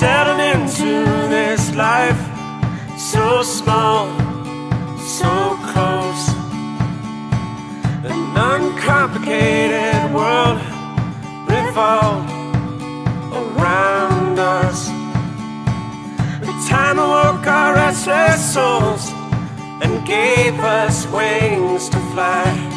settled into this life, so small, so close. An uncomplicated world revolved around us. The time awoke our restless souls and gave us wings to fly.